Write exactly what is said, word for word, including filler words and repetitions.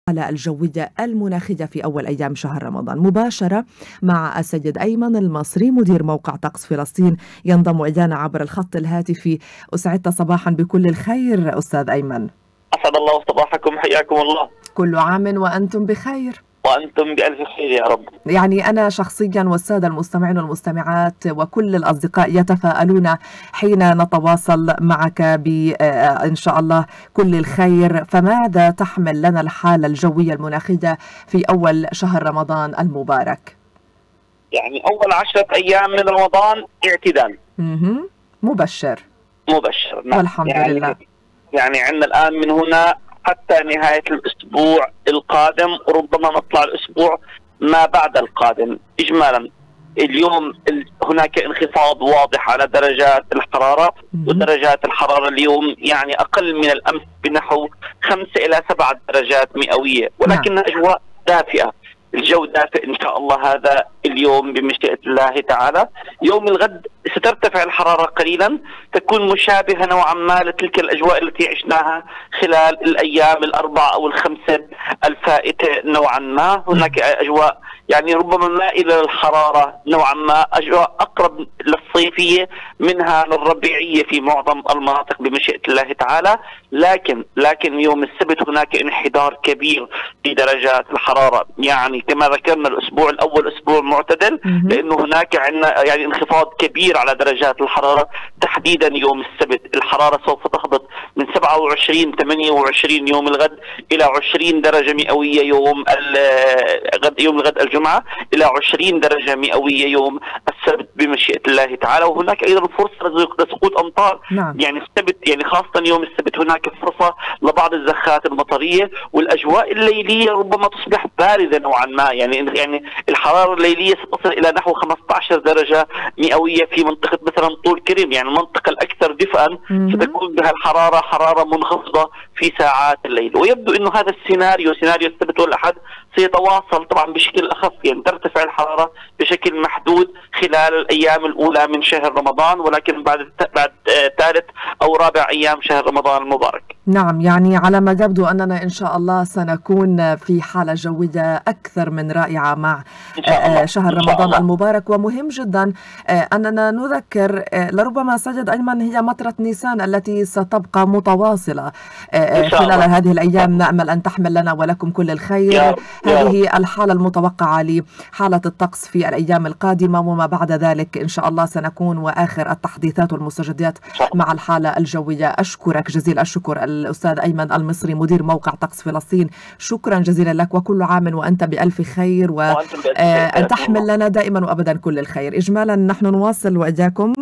الحالة الجوية المناخية في أول أيام شهر رمضان مباشرة مع السيد أيمن المصري مدير موقع طقس فلسطين ينضم إلينا عبر الخط الهاتفي. أسعدت صباحا بكل الخير أستاذ أيمن. أسعد الله صباحكم، حياكم الله. كل عام وأنتم بخير. وأنتم بألف خير يا رب. يعني أنا شخصيا والسادة المستمعين والمستمعات وكل الأصدقاء يتفاءلون حين نتواصل معك بإن شاء الله كل الخير. فماذا تحمل لنا الحالة الجوية المناخية في أول شهر رمضان المبارك؟ يعني أول عشرة أيام من رمضان اعتدال. مبشر مبشر نعم. والحمد يعني لله. يعني عندنا الآن من هنا حتى نهاية الأسبوع القادم، وربما نطلع الأسبوع ما بعد القادم إجمالا. اليوم هناك انخفاض واضح على درجات الحرارة، ودرجات الحرارة اليوم يعني أقل من الأمس بنحو خمسة إلى سبعة درجات مئوية، ولكن أجواء دافئة، الجو دافئ إن شاء الله هذا اليوم بمشيئة الله تعالى. يوم الغد سترتفع الحرارة قليلا، تكون مشابهة نوعا ما لتلك الأجواء التي عشناها خلال الأيام الأربعة أو الخمسة الفائتة نوعا ما. هناك أجواء يعني ربما مائلة للحرارة نوعا ما، أجواء أقرب للصيفية منها للربيعية في معظم المناطق بمشيئة الله تعالى. لكن لكن يوم السبت هناك انحدار كبير في درجات الحرارة، يعني كما ذكرنا الأسبوع الأول أسبوع معتدل، لأنه هناك عندنا يعني انخفاض كبير على درجات الحرارة. تحديدا يوم السبت الحرارة سوف تهبط من سبعة وعشرين ثمانية وعشرين يوم الغد إلى عشرين درجة مئوية يوم الغد يوم الغد الجمعة، إلى عشرين درجة مئوية يوم السبت بمشيئة الله تعالى. وهناك أيضا فرصة لسقوط أمطار. نعم. يعني السبت يعني خاصة يوم السبت هناك فرصة لبعض الزخات المطرية، والأجواء الليلية ربما تصبح باردة نوعا ما. يعني يعني الحرارة الليلية ستصل إلى نحو خمسة عشر درجة مئوية في منطقة مثلا طول كريم، يعني المنطقة الأكثر دفئا ستكون بها الحرارة حرارة منخفضة في ساعات الليل. ويبدو أنه هذا السيناريو سيناريو السبت والأحد سيتواصل طبعا بشكل أخف، يعني ترتفع الحرارة بشكل محدود خلال الأيام الأولى من شهر رمضان، ولكن بعد بعد ثالث أو رابع أيام شهر رمضان المبارك. نعم، يعني على ما يبدو أننا إن شاء الله سنكون في حالة جوية أكثر من رائعة مع شهر رمضان المبارك. ومهم جدا أننا نذكر لربما سيد أيمن هي مطرة نيسان التي ستبقى متواصلة خلال هذه الأيام. نأمل أن تحمل لنا ولكم كل الخير. هذه الحالة المتوقعة لحالة الطقس في الأيام القادمة، وما بعد ذلك إن شاء الله سنكون وآخر التحديثات والمستجدات مع الحالة الجوية. أشكرك جزيل الشكر الأستاذ أيمن المصري مدير موقع طقس فلسطين، شكرا جزيلا لك وكل عام وأنت بألف خير، وأن تحمل لنا دائما وأبدا كل الخير. إجمالا نحن نواصل وإياكم